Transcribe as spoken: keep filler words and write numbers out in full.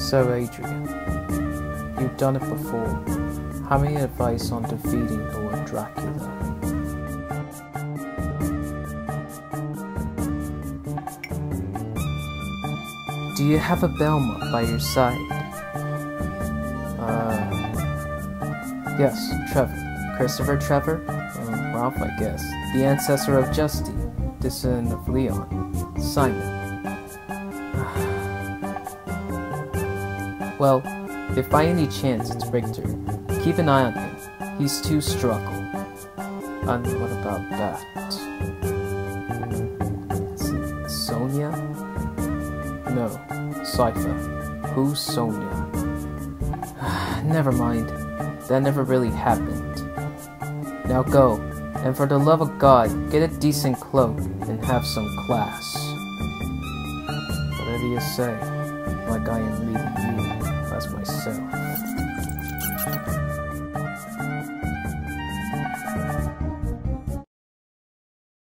So Adrian, you've done it before. Have any advice on defeating Lord Dracula? Do you have a Belmont by your side? Uh, yes, Trevor. Christopher Trevor? Um, Ralph, I guess. The ancestor of Justy, descendant of Leon. Simon. Well, if by any chance it's Richter, keep an eye on him. He's too struggle. And what about that? Sonia? No, Cypher. Who's Sonia? Never mind. That never really happened. Now go, and for the love of God, get a decent cloak and have some class. Whatever you say, like I am leaving you as myself.